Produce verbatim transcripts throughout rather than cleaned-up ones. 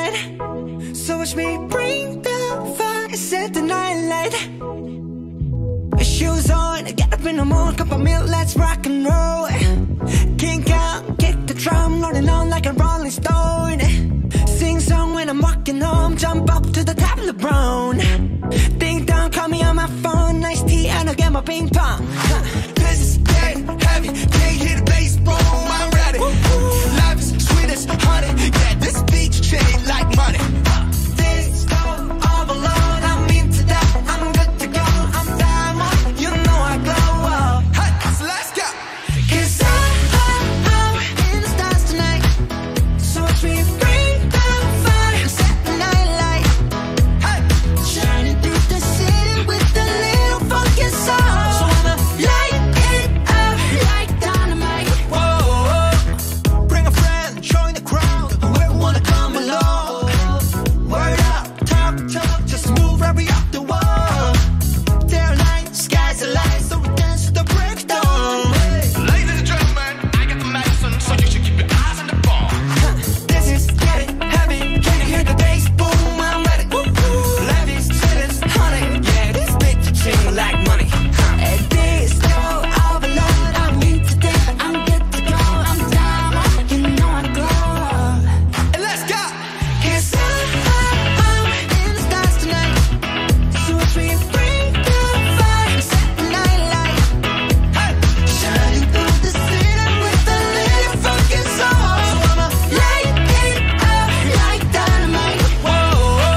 night. So watch me bring the fire, set the night light. Shoes on, get up in the morning, cup of milk, let's rock and roll. Kink out, kick the drum, rolling on like a rolling stone. Sing song when I'm walking home, jump up to the top of the brown. Ding dong, call me on my phone, nice tea and I'll get my ping pong. This is getting heavy, can't hear the bass, boom, I'm ready. Life is sweet as honey, yeah, this beach chain like money. This go all alone, I'm into that, I'm good to go, I'm diamond, you know I glow up. Hey, so let's go. Cause I, I'm in the stars tonight. So watch me bring the fire, set the night light. Hey, Shining through the city with a little funky soul. So I'ma light it up like dynamite. whoa, bring a friend, join the crowd, whoever wanna come along. Word up, talk, talk, just move right up the wall. There are lights, skies are light, so we dance to the break of dawn. Ladies and gentlemen, I got the medicine, so you should keep your eyes on the ball. This is getting heavy. Can you hear the bass? Boom, I'm ready. Life is sweet as honey. Yeah, this bitch ching like money. And this go all alone. I'm into that. I'm good to go. I'm down. You know I glow. And let's go. Cause I, I'm in the stars tonight. So watch me bring the fire, set the night light. Hey, Shining through the city with a little funky soul. So I'ma light it up like dynamite. whoa,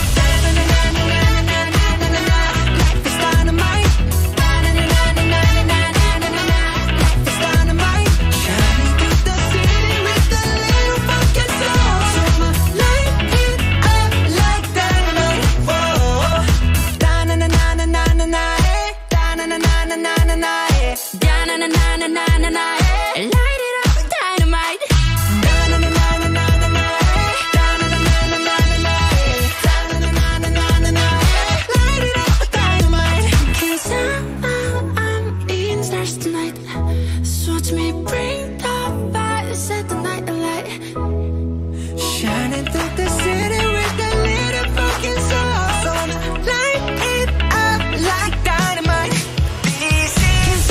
Life is dynamite. Life is dynamite. Shining through the city with a little funky soul. So I'ma light it up like dynamite. Da-na-na-na-na-na-na, eh. Da-na-na-na-na-na-na, eh. Da-na-na-na-na-na-na, eh. Light it up like dynamite. Da-na-na-na-na-na-na, eh. Da-na-na-na-na-na-na, eh. Da-na-na-na-na-na-na, eh. Light it up like dynamite. 'Cause I'm, I'm in the stars tonight. So watch me bring the fire, set the night alight. Shining through the city with a little fucking soul. So I'ma light it up like dynamite. This is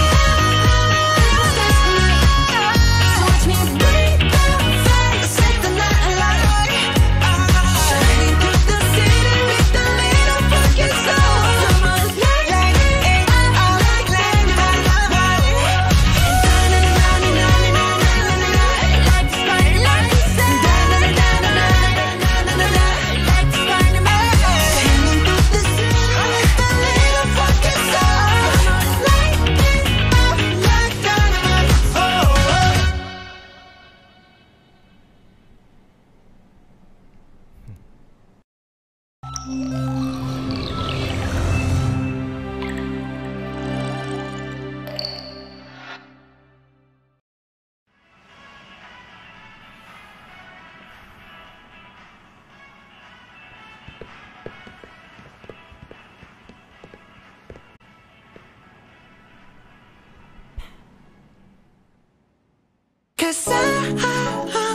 so watch me bring the fire, set the night alight. Shining through the city with a little fucking soul. So I'ma light it up like dynamite. Cause I